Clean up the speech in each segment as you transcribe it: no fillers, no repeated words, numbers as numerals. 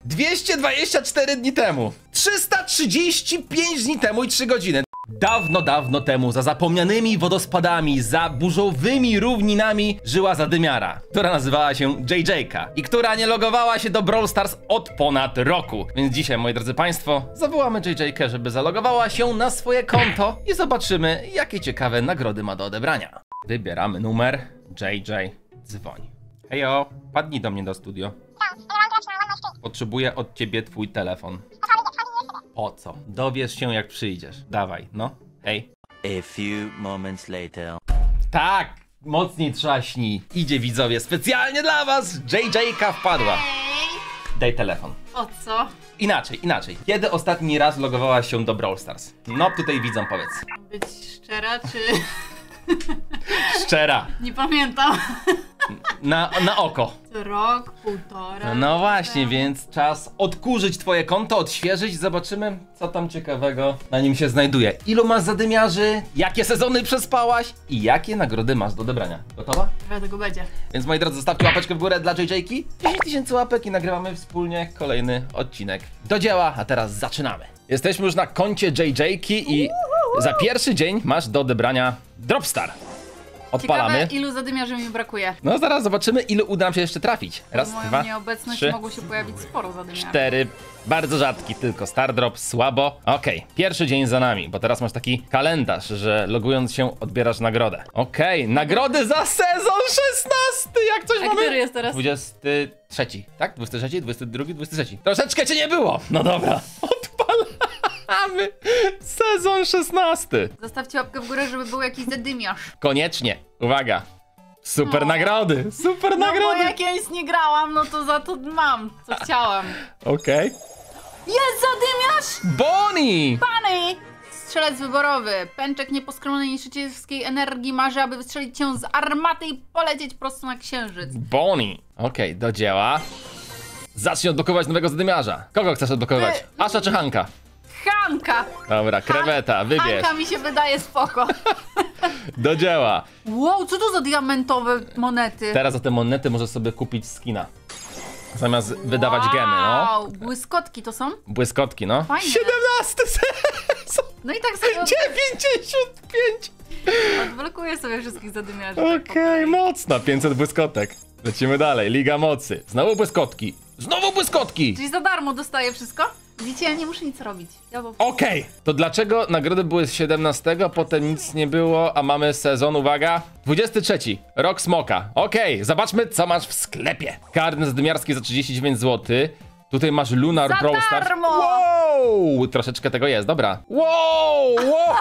224 dni temu, 335 dni temu i 3 godziny. Dawno, dawno temu, za zapomnianymi wodospadami, za burzowymi równinami żyła zadymiara, która nazywała się JJ-ka i która nie logowała się do Brawl Stars od ponad roku. Więc dzisiaj, moi drodzy państwo, zawołamy JJ-kę, żeby zalogowała się na swoje konto i zobaczymy, jakie ciekawe nagrody ma do odebrania. Wybieramy numer, JJ, dzwoń. Hejo, padnij do mnie do studio. Potrzebuję od ciebie twój telefon. Po co? Dowiesz się, jak przyjdziesz. Dawaj, no. Hej. A few moments later. Tak, mocniej trzaśnij. Idzie, widzowie, specjalnie dla was. JJ-ka wpadła. Daj telefon. O co? Inaczej. Kiedy ostatni raz logowałaś się do Brawl Stars? No, tutaj widzom, powiedz. Być szczera, czy... Szczera. Nie pamiętam. Na oko. Rok, półtora. No właśnie, więc czas odkurzyć twoje konto, odświeżyć. Zobaczymy, co tam ciekawego na nim się znajduje. Ilu masz zadymiarzy, jakie sezony przespałaś i jakie nagrody masz do odebrania. Gotowa? Trochę tego będzie. Więc moi drodzy, zostawcie łapeczkę w górę dla JJ-ki. 10 000 łapek i nagrywamy wspólnie kolejny odcinek. Do dzieła, a teraz zaczynamy. Jesteśmy już na koncie JJ-ki i za pierwszy dzień masz do odebrania Dropstar. Odpalamy. Ciekawe, ilu zadymiarzy mi brakuje. No zaraz zobaczymy, ilu uda nam się jeszcze trafić. Raz, W moją dwa, nieobecność 3, mogło się pojawić sporo zadymiarzy. 4. Bardzo rzadki, tylko Star Drop, słabo. Okej, pierwszy dzień za nami, bo teraz masz taki kalendarz, że logując się odbierasz nagrodę. Okej, nagrody za sezon 16! Jak coś A mamy? który jest teraz? 23, tak? 23, 22, 23. Troszeczkę cię nie było! No dobra, odpalamy sezon 16. Zostawcie łapkę w górę, żeby był jakiś zadymiarz. Koniecznie, uwaga. Super nagrody, super No bo nagrody. jak ja nic nie grałam, no to za to mam, co chciałam. Okej. Jest zadymiarz! Bonnie! Pany! Strzelec wyborowy. Pęczek nieposkromiony niszczycielskiej energii marzy, aby wystrzelić cię z armaty i polecieć prosto na księżyc. Bonnie. Okej, do dzieła. Zacznij odblokować nowego zadymiarza. Kogo chcesz odblokować? Asha czy Hanka? Hanka! Dobra, kreweta, wybierz. Hanka mi się wydaje spoko. Do dzieła. Wow, co to za diamentowe monety? Teraz za te monety możesz sobie kupić skina. Zamiast wydawać gemy, no. Wow, błyskotki to są? Błyskotki, no. Fajnie. 17 sezon. No i tak sobie 95. odblokuję sobie wszystkich zadymiarzy. Okej, mocno. 500 błyskotek. Lecimy dalej. Liga mocy. Znowu błyskotki. Znowu błyskotki. Czyli za darmo dostaję wszystko? Widzicie, ja nie muszę nic robić. Ja po... Okej, to dlaczego nagrody były z 17, a potem nic nie było, a mamy sezon, uwaga, 23, Rok Smoka. Okej, zobaczmy, co masz w sklepie. Karny zadymiarski za 39 zł. Tutaj masz Lunar Za Brawl Stars. darmo! Wow, troszeczkę tego jest, dobra. Wow.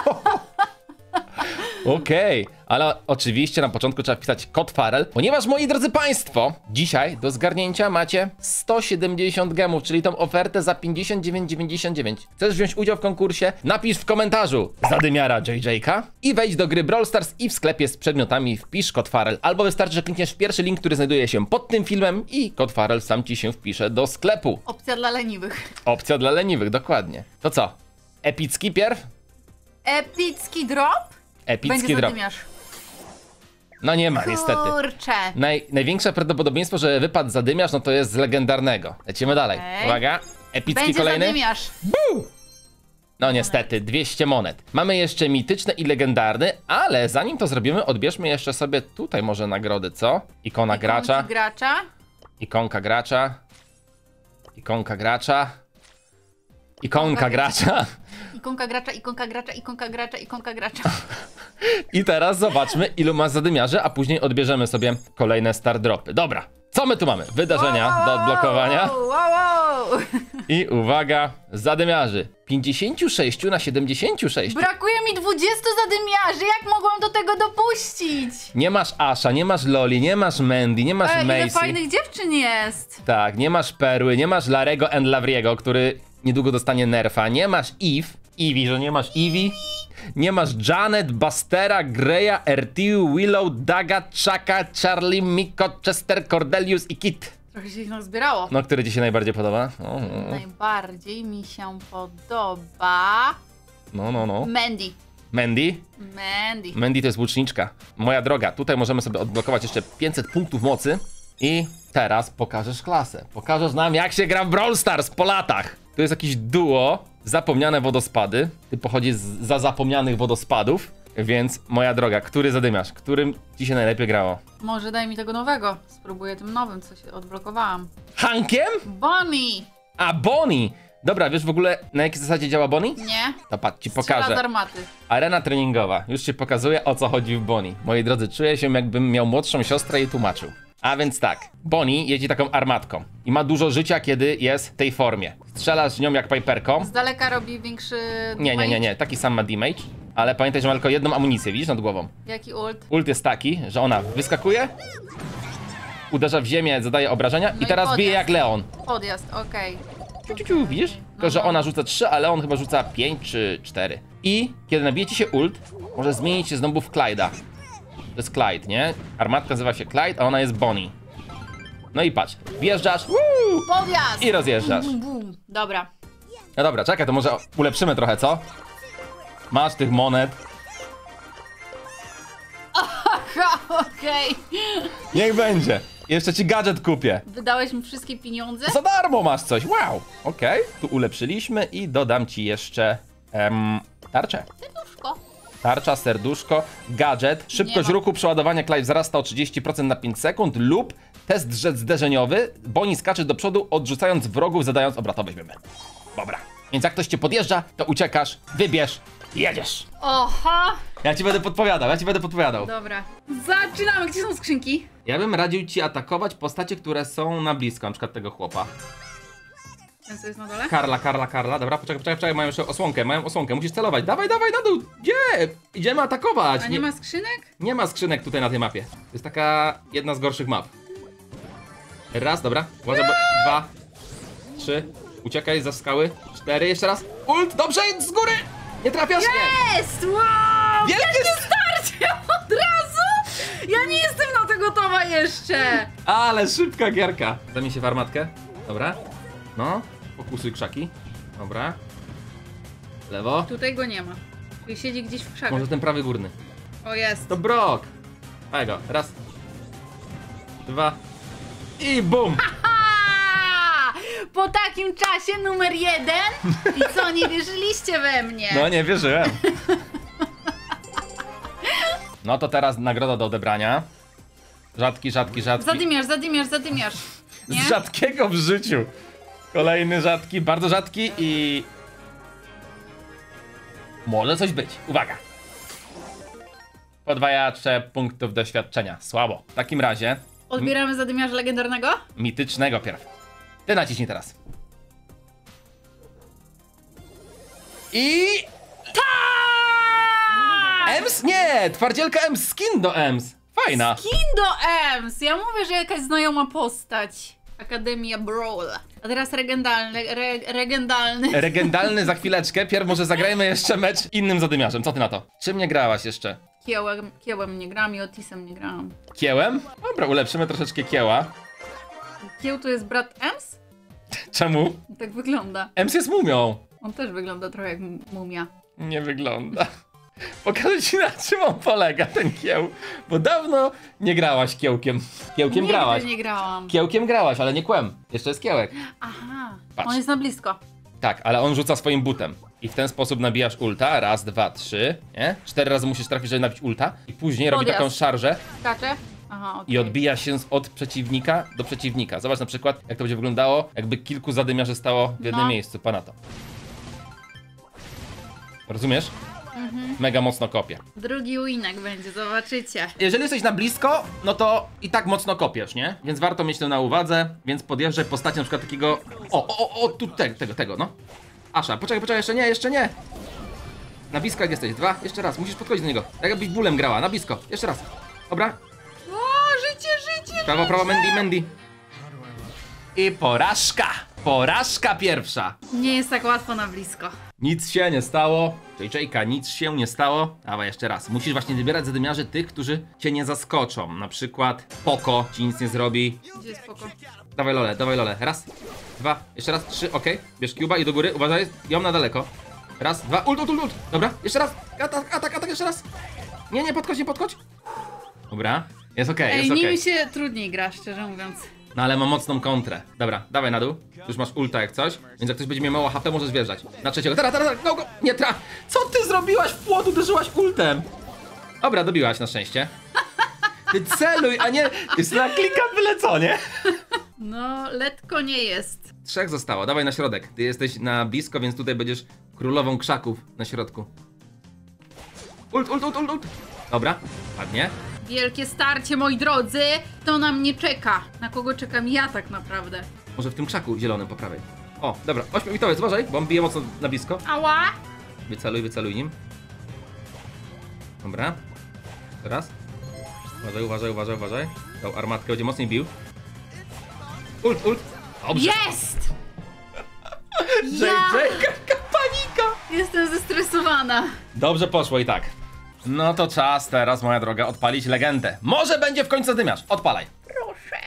Okej, ale oczywiście na początku trzeba wpisać kod Farel, ponieważ, moi drodzy państwo, dzisiaj do zgarnięcia macie 170 gemów, czyli tą ofertę za 59,99. Chcesz wziąć udział w konkursie? Napisz w komentarzu zadymiara JJ-ka i wejdź do gry Brawl Stars i w sklepie z przedmiotami wpisz kod Farel, albo wystarczy, że klikniesz w pierwszy link, który znajduje się pod tym filmem i kod Farel sam ci się wpisze do sklepu. Opcja dla leniwych. Opcja dla leniwych, dokładnie. To co? Epicki pierw? Epicki drop? Epicki Będzie drop. zadymiarz. No nie ma, niestety. Kurczę. Największe prawdopodobieństwo, że wypadł zadymiarz, no to jest z legendarnego. Lecimy dalej. Okej. Uwaga. Epicki Będzie kolejny. zadymiarz. No niestety, 200 monet. Mamy jeszcze mityczny i legendarny, ale zanim to zrobimy, odbierzmy jeszcze sobie tutaj może nagrody, co? Ikona gracza. Gracza. Ikonka gracza. Ikonka gracza. Ikonka gracza. Ikonka gracza, ikonka gracza, ikonka gracza, ikonka gracza. I teraz zobaczmy, ilu ma zadymiarzy, a później odbierzemy sobie kolejne star dropy. Dobra, co my tu mamy? Wydarzenia do odblokowania. Wow. I uwaga, zadymiarzy. 56 na 76. Brakuje mi 20 zadymiarzy, jak mogłam do tego dopuścić? Nie masz Asha, nie masz Loli, nie masz Mandy, nie masz Ile Macy. fajnych dziewczyn jest. Tak, nie masz Perły, nie masz Larego and Lavriego, który niedługo dostanie nerfa. Nie masz Eevee, że nie masz Eevee. Nie masz Janet, Bastera, Greya, Ertiu, Willow, Daga, Chaka, Charlie, Miko, Chester, Cordelius i Kit. Trochę się ich nazbierało. No, który ci się najbardziej podoba? Najbardziej mi się podoba... No. Mandy. Mandy? Mandy. Mandy to jest łuczniczka. Moja droga, tutaj możemy sobie odblokować jeszcze 500 punktów mocy. I teraz pokażesz klasę. Pokażesz nam, jak się gra w Brawl Stars po latach. Tu jest jakieś duo, zapomniane wodospady. Ty pochodzisz za zapomnianych wodospadów. Więc, moja droga, który zadymiarz? Którym ci się najlepiej grało? Może daj mi tego nowego. Spróbuję tym nowym, co się odblokowałam. Hankiem? Bonnie! A, Bonnie! Dobra, wiesz w ogóle, na jakiej zasadzie działa Bonnie? Nie? To patrz, ci Strzela z pokażę. armaty. Arena treningowa. Już ci pokazuję, o co chodzi w Bonnie. Moi drodzy, czuję się, jakbym miał młodszą siostrę i tłumaczył. A więc tak, Bonnie jeździ taką armatką i ma dużo życia, kiedy jest w tej formie. Strzelasz z nią jak piperką. Z daleka robi większy... Nie, taki sam ma damage. Ale pamiętaj, że ma tylko jedną amunicję, widzisz, nad głową. Jaki ult? Ult jest taki, że ona wyskakuje, uderza w ziemię, zadaje obrażenia i i teraz bije podjazd. jak Leon. Podjazd, okej. Widzisz? Tylko, że ona rzuca 3, a Leon chyba rzuca 5 czy 4. I kiedy nabije ci się ult, może zmienić się znowu w Clyda. To jest Clyde, nie? Armatka nazywa się Clyde, a ona jest Bonnie. No i patrz, wjeżdżasz Podjazd! i rozjeżdżasz. Bum, bum. Dobra. No dobra, czekaj, to może ulepszymy trochę, co? Masz tych monet. Ha, okej. Niech będzie. Jeszcze ci gadżet kupię. Wydałeś mi wszystkie pieniądze? Za darmo masz coś, wow. Okej, tu ulepszyliśmy i dodam ci jeszcze tarczę. Serduszko. Tarcza, serduszko, gadżet, szybkość Nie ma. ruchu, przeładowanie Clive wzrasta o 30% na 5 sekund lub test zderzeniowy, Bonnie skacze do przodu, odrzucając wrogów, zadając obratowe weźmiemy. Dobra, więc jak ktoś cię podjeżdża, to uciekasz, wybierz i jedziesz. Oha! Ja ci będę podpowiadał. Dobra. Zaczynamy. Gdzie są skrzynki? Ja bym radził ci atakować postacie, które są na blisko, na przykład tego chłopa. Ten co jest na dole? Karla, dobra, poczekaj, mają jeszcze osłonkę, musisz celować, dawaj na dół, gdzie? Idziemy atakować. A nie ma skrzynek? Nie ma skrzynek tutaj na tej mapie. To jest taka jedna z gorszych map. Raz, dobra. Uważaj, 2, 3. Uciekaj za skały. 4, jeszcze raz. Ult, dobrze, z góry! Nie trafiasz? Nie! Jest! Wow! Wielkie Starcie od razu! Ja nie jestem na to gotowa jeszcze! Ale szybka gierka. Zamień się w armatkę. Dobra. No, fokusuj krzaki. Dobra. Lewo. Tutaj go nie ma. Czyli siedzi gdzieś w krzakach. Może ten prawy górny. O, jest. To Brock. Daj go. Raz. 2. I bum! Ha! Po takim czasie numer 1? I co, nie wierzyliście we mnie? No nie wierzyłem. No to teraz nagroda do odebrania. Rzadki. Zadymiarz. Nie? Z rzadkiego w życiu. Kolejny rzadki, bardzo rzadki i... Może coś być. Uwaga. Podwajacze punktów doświadczenia. Słabo. W takim razie Odbieramy zadymiarza legendarnego? mitycznego pierw. Ty naciśnij teraz. I... Ems? Nie! Twardzielka Ems. Skin do Ems. Fajna. Skin do Ems! Ja mówię, że jakaś znajoma postać. Akademia Brawl. A teraz regendalny. Regendalny za chwileczkę. Pierw może zagrajmy jeszcze mecz innym zadymiarzem. Co ty na to? Czym nie grałaś jeszcze? Kiełem nie grałam i Otisem nie grałam. Kiełem? Dobra, ulepszymy troszeczkę kieła. Kieł to jest brat Ems? Czemu? Tak wygląda. Ems jest mumią. On też wygląda trochę jak mumia. Nie wygląda. Pokażę ci, na czym on polega, ten kieł. Bo dawno nie grałaś kiełkiem. Kiełkiem Nigdy grałaś. nie grałam. Kiełkiem grałaś, ale nie kłem. Jeszcze jest kiełek. Aha. Patrz. On jest na blisko. Tak, ale on rzuca swoim butem. I w ten sposób nabijasz ulta. Raz, 2, 3. Nie? 4 razy musisz trafić, żeby nabić ulta. I później robi Podjazd. taką szarżę Skacze? Aha, okej. i odbija się od przeciwnika do przeciwnika. Zobacz na przykład, jak to będzie wyglądało, jakby kilku zadymiarzy stało w jednym No. miejscu. Pa na to. Rozumiesz? Mega mocno kopie. Drugi winek będzie, zobaczycie. Jeżeli jesteś na blisko, no to i tak mocno kopiesz, nie? Więc warto mieć to na uwadze, więc podjeżdżaj postacią na przykład takiego... Tu tego, no. Asha, poczekaj, jeszcze nie. Na blisko jak jesteś, 2, jeszcze raz, musisz podchodzić do niego. Tak jakbyś bólem grała, na blisko, jeszcze raz. Dobra, O, życie! prawo, Mandy. I porażka pierwsza. Nie jest tak łatwo na blisko. Nic się nie stało. JJ-ka, nic się nie stało. Dawaj jeszcze raz. Musisz właśnie wybierać zadymiarzy tych, którzy cię nie zaskoczą. Na przykład Poco ci nic nie zrobi. Gdzie jest spoko? Dawaj lole. Raz, 2, jeszcze raz, 3, okej. Bierz Cuba i do góry. Uważaj, ją na daleko. Raz, 2, ult. Dobra, jeszcze raz. Atak, jeszcze raz. Nie podchodź. Dobra. Jest okej, Ej, jest okej. nim się trudniej gra, szczerze mówiąc. No ale ma mocną kontrę. Dobra, dawaj na dół. Już masz ulta jak coś, więc jak ktoś będzie miał mało HP, możesz wjeżdżać. Na trzeciego. Teraz, go, go! Nie Co ty zrobiłaś w płot? Uderzyłaś ultem! Dobra, dobiłaś na szczęście. Ty celuj, a nie... Jest na klika byle co, nie? No, letko nie jest. 3 zostało, dawaj na środek. Ty jesteś na blisko, więc tutaj będziesz królową krzaków na środku. Ult. Dobra, ładnie. Wielkie starcie, moi drodzy. To na mnie czeka. Na kogo czekam ja tak naprawdę? Może w tym krzaku zielonym po prawej. O, dobra, 8-bitowiec, uważaj, bo on bije mocno na blisko. Ała! Wyceluj nim. Dobra. Teraz. Uważaj. Tą armatkę będzie mocniej bił. Ult. Dobrze. Jest! Jaka panika! Jestem zestresowana. Dobrze poszło i tak. No to czas teraz, moja droga, odpalić legendę. Może będzie w końcu zadymiarz. Odpalaj. Proszę.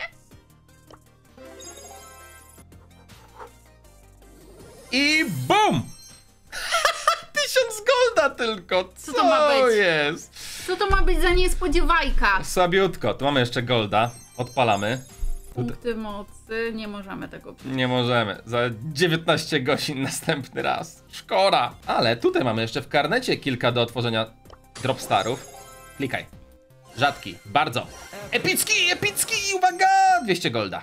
I BUM! 1000 golda tylko! Co to ma być? jest? Co to ma być za niespodziewajka? Słabiutko, tu mamy jeszcze golda. Odpalamy. Punkty mocy, nie możemy tego przyjąć. Nie możemy. Za 19 godzin następny raz. Szkoda. Ale tutaj mamy jeszcze w karnecie kilka do otworzenia dropstarów. Klikaj. Rzadki. Bardzo. Epicki! Uwaga! 200 golda.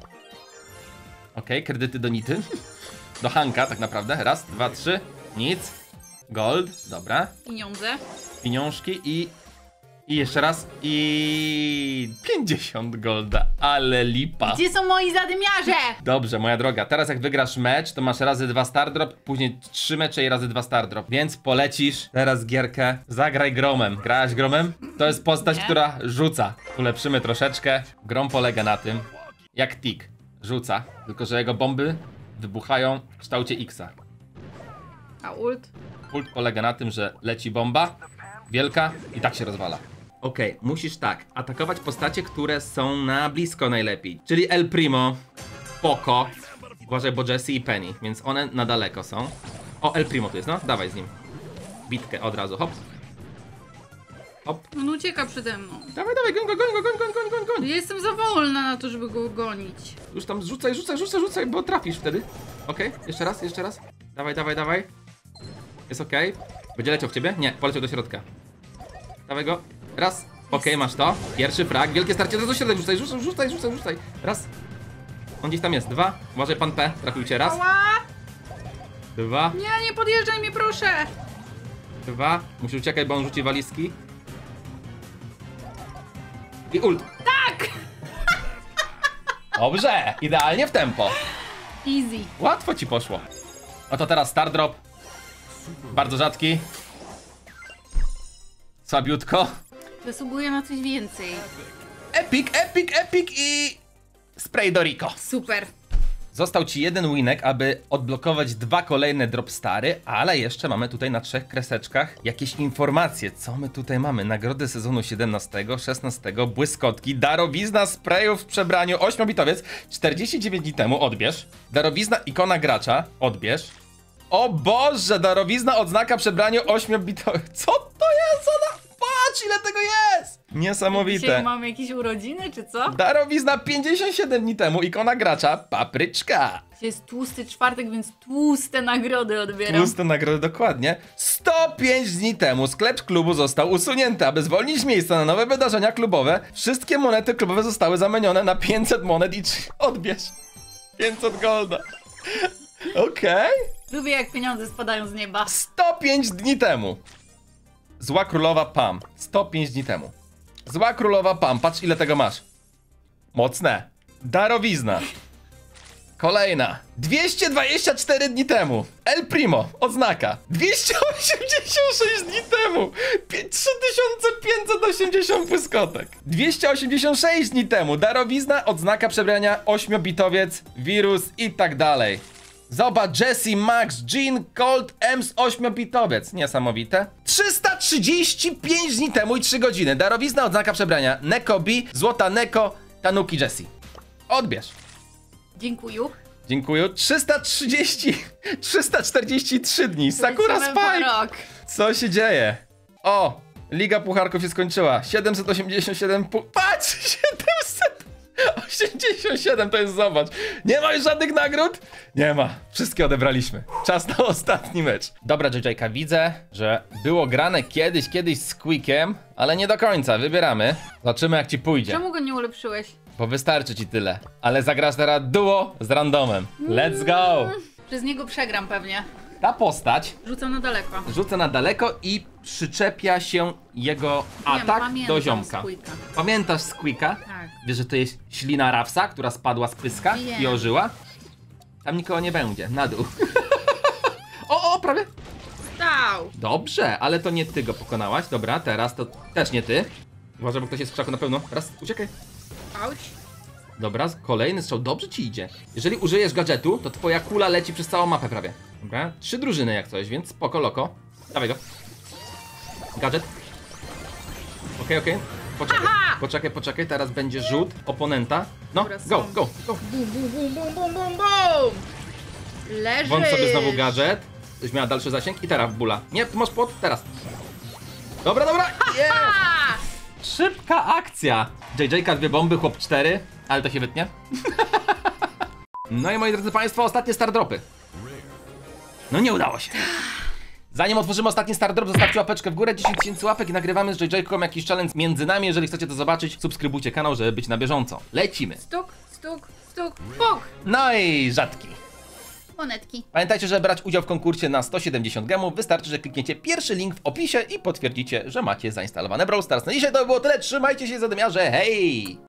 Okej, kredyty do Nity. Do Hanka tak naprawdę. Raz, 2, 3. Nic. Gold. Dobra. Pieniądze. Pieniążki i jeszcze raz. I 50 golda. Ale lipa. Gdzie są moi zadymiarze? Dobrze, moja droga, teraz jak wygrasz mecz, to masz razy 2 star drop, później 3 mecze i razy 2 star drop. Więc polecisz teraz gierkę. Zagraj Gromem. Grałaś Gromem? To jest postać, Nie. która rzuca. Ulepszymy troszeczkę. Grom polega na tym, jak Tik rzuca, tylko że jego bomby wybuchają w kształcie X-a. A ult? Ult polega na tym, że leci bomba wielka i tak się rozwala. Okej, musisz tak, atakować postacie, które są na blisko najlepiej. Czyli El Primo, Poco, uważaj, bo Jessie i Penny, więc one na daleko są. O, El Primo tu jest, no, dawaj z nim. Bitkę od razu, hop. Hop. On ucieka przede mną. Dawaj, goń. Ja jestem za wolna na to, żeby go gonić. Już tam rzucaj, bo trafisz wtedy. Okej, jeszcze raz. Dawaj. Jest okej. Będzie leciał w ciebie? Nie, poleciał do środka. Dawaj go. Raz. Okej, masz to. Pierwszy frag. Wielkie starcie. Do środek rzucaj. Raz. On gdzieś tam jest. 2. Uważaj, pan P. Trafił raz. Ała! 2. Nie podjeżdżaj mnie, proszę! 2. Musisz uciekać, bo on rzuci walizki. I ult. Tak! Dobrze. Idealnie w tempo. Easy. Łatwo ci poszło. Oto teraz star drop. Bardzo rzadki. Słabiutko. Zasługuję na coś więcej. Epic i spray do Rico. Super. Został ci jeden winek, aby odblokować 2 kolejne dropstary, ale jeszcze mamy tutaj na 3 kreseczkach jakieś informacje. Co my tutaj mamy? Nagrody sezonu 17, 16, błyskotki, darowizna sprayów w przebraniu 8-bitowiec 49 dni temu, odbierz. Darowizna ikona gracza, odbierz. O Boże, darowizna odznaka przebraniu 8-bitowiec. Co to jest? Patrz, ile tego jest! Niesamowite. Dzisiaj mamy jakieś urodziny, czy co? Darowizna 57 dni temu, ikona gracza, papryczka. Dzisiaj jest tłusty czwartek, więc tłuste nagrody odbieram. Tłuste nagrody, dokładnie. 105 dni temu sklep klubu został usunięty, aby zwolnić miejsce na nowe wydarzenia klubowe. Wszystkie monety klubowe zostały zamienione na 500 monet i odbierz 500 golda. Okej. Lubię, jak pieniądze spadają z nieba. 105 dni temu. Zła królowa Pam. 105 dni temu. Zła królowa Pam. Patrz, ile tego masz. Mocne. Darowizna. Kolejna. 224 dni temu. El Primo. Odznaka. 286 dni temu. 3580 błyskotek. 286 dni temu. Darowizna. Odznaka przebrania. 8-bitowiec. Wirus i tak dalej. Zobacz, Jessie, Max, Jean, Colt, Ems, 8-bitowiec. Niesamowite. 335 dni temu i 3 godziny. Darowizna, odznaka przebrania. Neko B, złota Neko, Tanuki Jessie. Odbierz. Dziękuję. Dziękuję. 343 dni. Sakura Lecimy po Spike. rok. Co się dzieje? O, Liga Pucharków się skończyła. 787 Patrz! 787 to jest, zobacz. Nie ma już żadnych nagród? Nie ma. Wszystkie odebraliśmy. Czas na ostatni mecz. Dobra, JJ-ka, widzę, że było grane kiedyś z Quickiem, ale nie do końca. Wybieramy. Zobaczymy, jak ci pójdzie. Czemu go nie ulepszyłeś? Bo wystarczy ci tyle. Ale zagrasz teraz duo z randomem. Let's go! Przez niego przegram pewnie. Ta postać Rzucam na daleko. rzuca na daleko i przyczepia się jego atak pamiętam do ziomka. z Quicka. Pamiętasz z Quicka? Tak. Wiesz, że to jest ślina Rawsa, która spadła z pyska Wiem. i ożyła? Tam nikogo nie będzie, na dół. O, prawie. Stał! Dobrze, ale to nie ty go pokonałaś. Dobra, teraz to też nie ty. Uważaj, bo ktoś jest w krzaku na pewno. Raz, uciekaj. Auć. Dobra, kolejny strzał. Dobrze ci idzie. Jeżeli użyjesz gadżetu, to twoja kula leci przez całą mapę prawie. Dobra, 3 drużyny jak coś, więc spoko, loko. Dawaj go. Gadżet. Okej. Poczekaj, teraz będzie rzut oponenta. No, Dobra, go. Bum, bum, bum, bum! Leżysz! Włącz sobie znowu gadżet. Już miała dalszy zasięg i teraz bula. Nie, tu masz płot, teraz. Dobra. Yeah. A! Szybka akcja. JJ-ka 2 bomby, chłop 4, ale to się wytnie. No i moi drodzy państwo, ostatnie stardropy. No nie udało się. Zanim otworzymy ostatni stardrop, zostawcie łapeczkę w górę, 10 000 łapek i nagrywamy z JJ-ką jakiś challenge między nami. Jeżeli chcecie to zobaczyć, subskrybujcie kanał, żeby być na bieżąco. Lecimy. Stuk, puk! No i rzadki. Monetki. Pamiętajcie, żeby brać udział w konkursie na 170 gemów, wystarczy, że klikniecie pierwszy link w opisie i potwierdzicie, że macie zainstalowane Brawl Stars. Na dzisiaj to było tyle, trzymajcie się, zadymiarze, hej!